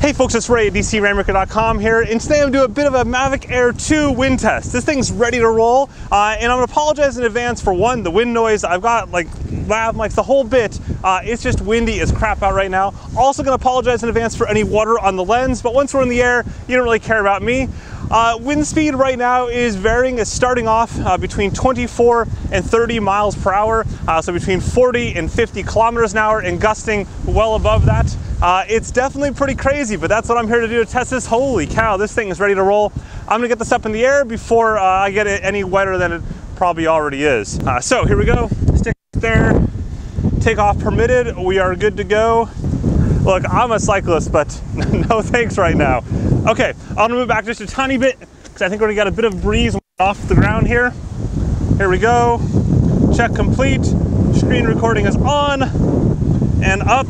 Hey folks, it's Ray at DJIRainmaker.com here, and today I'm doing a bit of a Mavic Air 2 wind test. This thing's ready to roll, and I'm gonna apologize in advance for one, the wind noise. I've got like lav mics, the whole bit. It's just windy as crap out right now. Also gonna apologize in advance for any water on the lens, but once we're in the air, you don't really care about me. Wind speed right now is varying. It's starting off between 24 and 30 miles per hour, so between 40 and 50 kilometers an hour, and gusting well above that. It's definitely pretty crazy, but that's what I'm here to do, to test this. Holy cow, this thing is ready to roll. I'm gonna get this up in the air before I get it any wetter than it probably already is. So here we go, stick there, takeoff permitted, we are good to go. Look, I'm a cyclist, but no thanks right now. Okay, I'm gonna move back just a tiny bit, because I think we're gonna get a bit of breeze off the ground here. Here we go, check complete, screen recording is on, and up.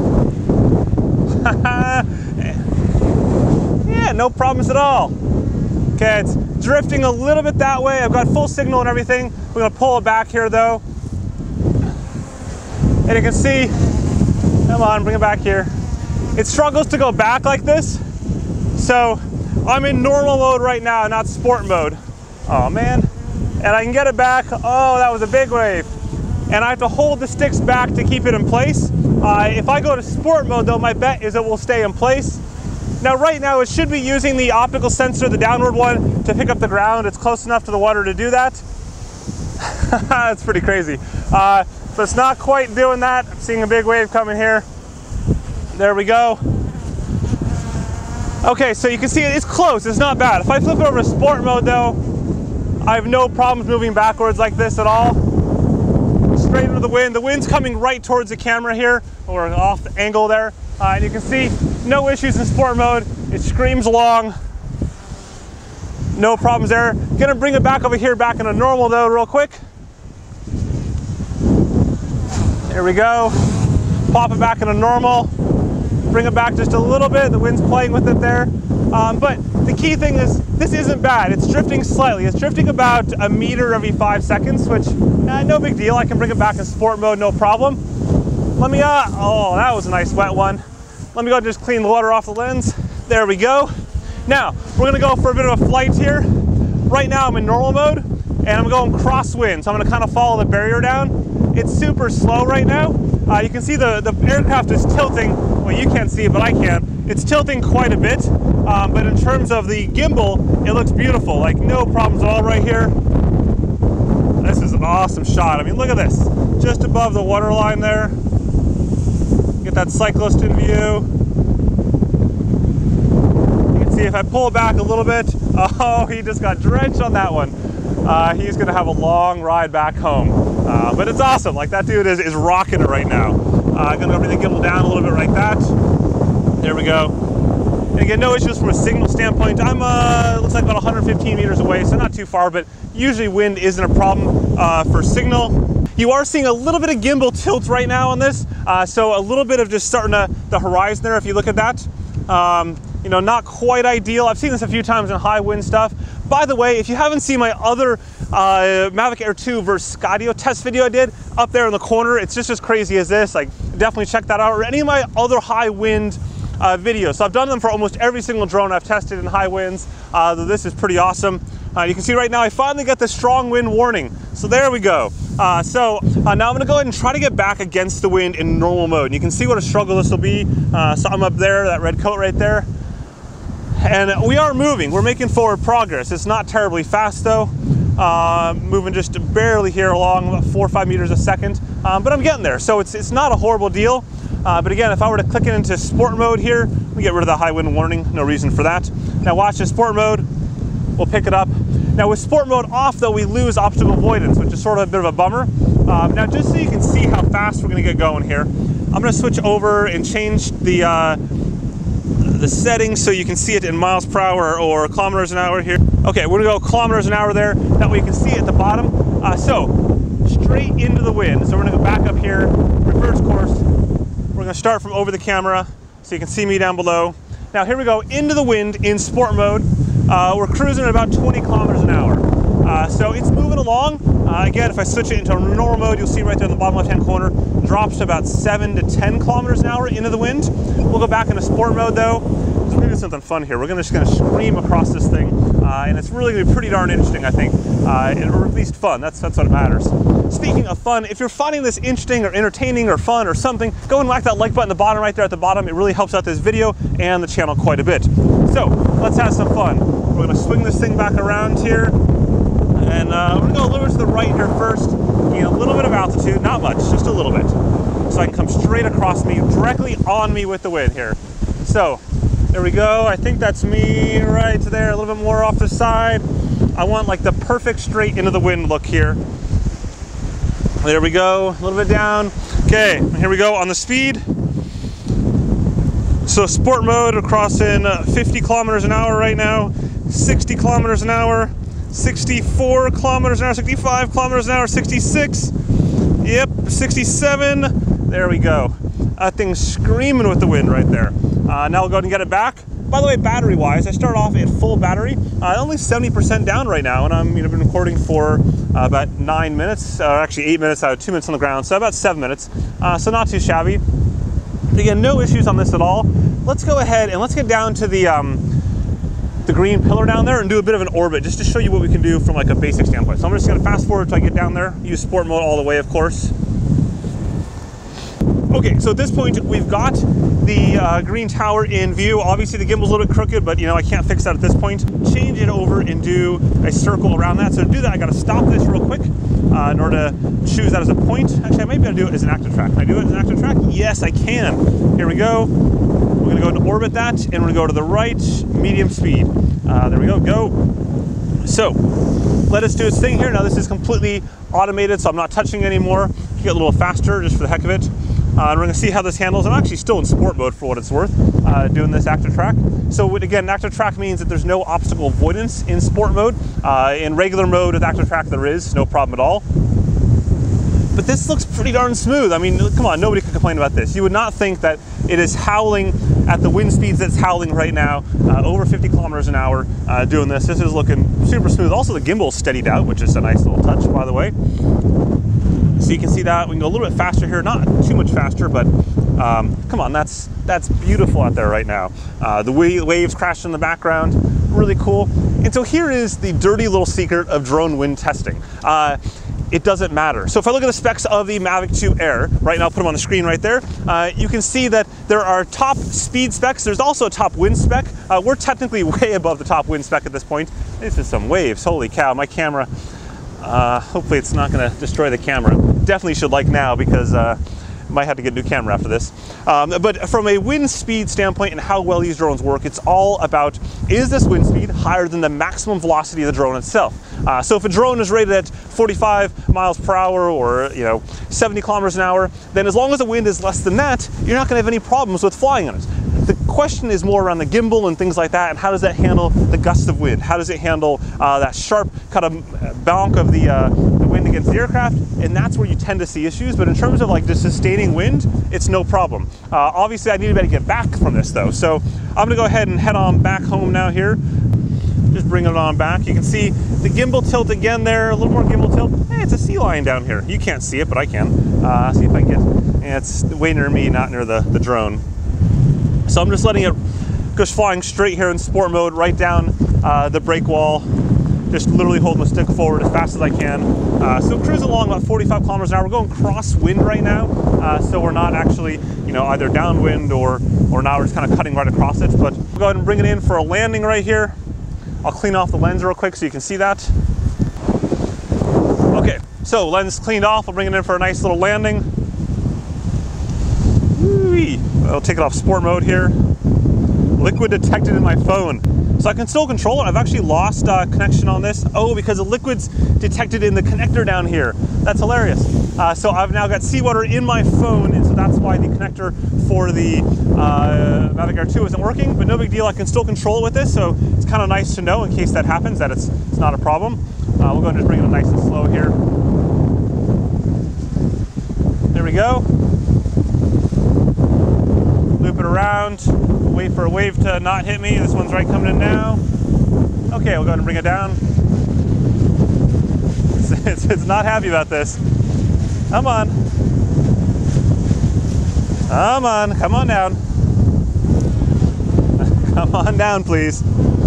Yeah, no problems at all. Okay, it's drifting a little bit that way. I've got full signal and everything. We're gonna pull it back here though. And you can see, come on, bring it back here. It struggles to go back like this. So I'm in normal mode right now, not sport mode. Oh man, and I can get it back. Oh, that was a big wave. And I have to hold the sticks back to keep it in place. If I go to sport mode though, my bet is it will stay in place. Now right now it should be using the optical sensor, the downward one, to pick up the ground. It's close enough to the water to do that. It's pretty crazy. But it's not quite doing that. I'm seeing a big wave coming here. There we go. Okay, so you can see it's close, it's not bad. If I flip it over to sport mode though, I have no problems moving backwards like this at all. Straight into the wind. The wind's coming right towards the camera here, or off the angle there. And you can see no issues in sport mode. It screams along. No problems there. Gonna bring it back over here, back into normal though, real quick. There we go. Pop it back into normal. Bring it back just a little bit. The wind's playing with it there. But the key thing is, this isn't bad. It's drifting slightly. It's drifting about a meter every 5 seconds, which no big deal. I can bring it back in sport mode, no problem. Let me, oh, that was a nice wet one. Let me go just clean the water off the lens. There we go. Now, we're gonna go for a bit of a flight here. Right now I'm in normal mode, and I'm going crosswind. So I'm gonna kind of follow the barrier down. It's super slow right now. You can see the aircraft is tilting. Well, you can't see it, but I can. It's tilting quite a bit, but in terms of the gimbal, it looks beautiful. Like no problems at all right here. This is an awesome shot. I mean, look at this. Just above the waterline there. Get that cyclist in view. You can see if I pull it back a little bit, oh, he just got drenched on that one. He's gonna have a long ride back home. But it's awesome, like that dude is rocking it right now. I'm gonna bring the gimbal down a little bit like that. There we go. And again, no issues from a signal standpoint. I'm, looks like about 115 meters away, so not too far, but usually wind isn't a problem for signal. You are seeing a little bit of gimbal tilt right now on this, so a little bit of just starting the horizon there, if you look at that. You know, not quite ideal. I've seen this a few times in high wind stuff. By the way, if you haven't seen my other Mavic Air 2 versus Skydio test video I did up there in the corner, it's just as crazy as this. Like, definitely check that out, or any of my other high wind videos. So I've done them for almost every single drone I've tested in high winds. This is pretty awesome. You can see right now I finally got the strong wind warning. So there we go. Now I'm gonna go ahead and try to get back against the wind in normal mode. And you can see what a struggle this will be. So I'm up there, that red coat right there. And we are moving, we're making forward progress. It's not terribly fast though. Moving just barely here along, about 4 or 5 meters a second. But I'm getting there, so it's not a horrible deal. But again, if I were to click it into sport mode here, we get rid of the high wind warning, no reason for that. Now watch the sport mode, we'll pick it up. Now with sport mode off though, we lose optical avoidance, which is sort of a bit of a bummer. Now just so you can see how fast we're gonna get going here, I'm gonna switch over and change the settings so you can see it in miles per hour or kilometers an hour here. Okay, we're gonna go kilometers an hour there, that way you can see it at the bottom. So straight into the wind. So we're gonna go back up here, reverse course. We're gonna start from over the camera so you can see me down below. Now here we go, into the wind in sport mode. We're cruising at about 20 kilometers an hour. So it's moving along. Again, if I switch it into normal mode, you'll see right there in the bottom left-hand corner, drops to about 7 to 10 kilometers an hour into the wind. We'll go back into sport mode though. We're gonna do something fun here. We're just gonna scream across this thing, and it's really gonna be pretty darn interesting, I think, or at least fun. That's what matters. Speaking of fun, if you're finding this interesting or entertaining or fun or something, go and whack that like button at the bottom right there at the bottom. It really helps out this video and the channel quite a bit. So let's have some fun. We're gonna swing this thing back around here, and we're gonna go a little bit to the right here first, gain a little bit of altitude, not much, just a little bit, so I can come straight across me, directly on me with the wind here. So there we go. I think that's me right there, a little bit more off the side. I want like the perfect straight into the wind look here. There we go, a little bit down. Okay, here we go on the speed. So sport mode, we're crossing 50 kilometers an hour right now, 60 kilometers an hour, 64 kilometers an hour, 65 kilometers an hour, 66, yep, 67, there we go. That thing's screaming with the wind right there. Now we'll go ahead and get it back. By the way, battery-wise, I start off at full battery, only 70% down right now, and I've been recording for about 9 minutes, or actually 8 minutes out of 2 minutes on the ground, so about 7 minutes, so not too shabby. Again, no issues on this at all. Let's go ahead and let's get down to the green pillar down there and do a bit of an orbit, just to show you what we can do from like a basic standpoint. So I'm just gonna fast forward till I get down there, use sport mode all the way, of course. Okay, so at this point, we've got the green tower in view. Obviously the gimbal's a little bit crooked, but you know, I can't fix that at this point. Change it over and do a circle around that. So to do that, I gotta stop this real quick in order to choose that as a point. Actually, I might be able to do it as an active track. Can I do it as an active track? Yes, I can. Here we go. We're gonna go and orbit that, and we're gonna go to the right, medium speed. There we go, go. So, let us do its thing here. Now this is completely automated, so I'm not touching anymore. Get a little faster, just for the heck of it. And we're gonna see how this handles. I'm actually still in sport mode for what it's worth, doing this active track. So again, active track means that there's no obstacle avoidance in sport mode. In regular mode with active track, there is no problem at all. But this looks pretty darn smooth. I mean, come on, nobody can complain about this. You would not think that it is howling at the wind speeds that's howling right now, over 50 kilometers an hour doing this. This is looking super smooth. Also, the gimbal's steadied out, which is a nice little touch, by the way. So you can see that. We can go a little bit faster here, not too much faster, but come on, that's beautiful out there right now. The waves crashing in the background, really cool. And so here is the dirty little secret of drone wind testing. It doesn't matter. So if I look at the specs of the Mavic 2 Air, right now I'll put them on the screen right there, you can see that there are top speed specs. There's also a top wind spec. We're technically way above the top wind spec at this point. This is some waves, holy cow. My camera, hopefully it's not gonna destroy the camera. Definitely should like now, because might have to get a new camera after this. But from a wind speed standpoint and how well these drones work, it's all about, is this wind speed higher than the maximum velocity of the drone itself? So if a drone is rated at 45 miles per hour or 70 kilometers an hour, then as long as the wind is less than that, you're not gonna have any problems with flying on it. The question is more around the gimbal and things like that, and how does that handle the gust of wind? How does it handle that sharp kind of bonk of the wind against the aircraft? And that's where you tend to see issues. But in terms of like just sustaining wind, it's no problem. Obviously, I need to be able to get back from this though. So I'm gonna go ahead and head on back home now here. Just bring it on back. You can see the gimbal tilt again there, a little more gimbal tilt. Hey, it's a sea lion down here. You can't see it, but I can. See if I can get, and it's way near me, not near the drone. So I'm just letting it go flying straight here in sport mode, right down the brake wall. Just literally holding the stick forward as fast as I can. So cruising along about 45 kilometers an hour. We're going crosswind right now, so we're not actually, either downwind or not. We're just kind of cutting right across it. But we'll go ahead and bring it in for a landing right here. I'll clean off the lens real quick so you can see that. Okay, so lens cleaned off. I'll bring it in for a nice little landing. Whee! I'll take it off sport mode here. Liquid detected in my phone. So I can still control it. I've actually lost connection on this. Oh, because the liquid's detected in the connector down here. That's hilarious. So I've now got seawater in my phone, and so that's why the connector for the Mavic Air 2 isn't working, but no big deal. I can still control it with this, so it's kind of nice to know in case that happens that it's not a problem. We'll go and just bring it up nice and slow here. There we go. Loop it around, wait for a wave to not hit me. This one's right coming in now. Okay, we'll go ahead and bring it down. It's not happy about this. Come on. Come on, come on down. Come on down, please.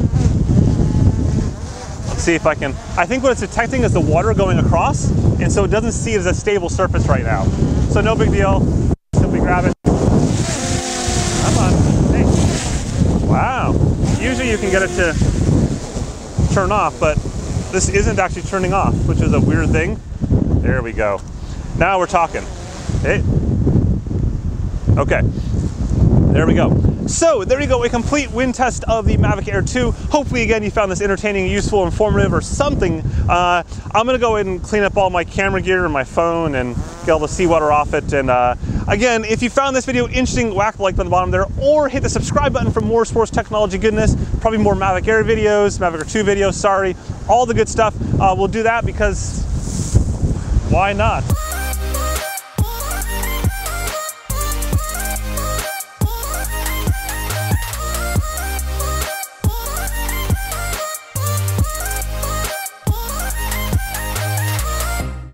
Let's see if I can. I think what it's detecting is the water going across, and so it doesn't see it as a stable surface right now. So no big deal. Simply grab it. Come on. Hey. Wow. Usually you can get it to turn off, but this isn't actually turning off, which is a weird thing. There we go. Now we're talking. Hey. Okay. There we go. So there you go, a complete wind test of the Mavic Air 2. Hopefully, again, you found this entertaining, useful, informative, or something. I'm gonna go ahead and clean up all my camera gear and my phone and get all the seawater off it. And again, if you found this video interesting, whack the like button on the bottom there, or hit the subscribe button for more sports technology goodness, probably more Mavic Air videos, Mavic Air 2 videos, sorry, all the good stuff. We'll do that because why not?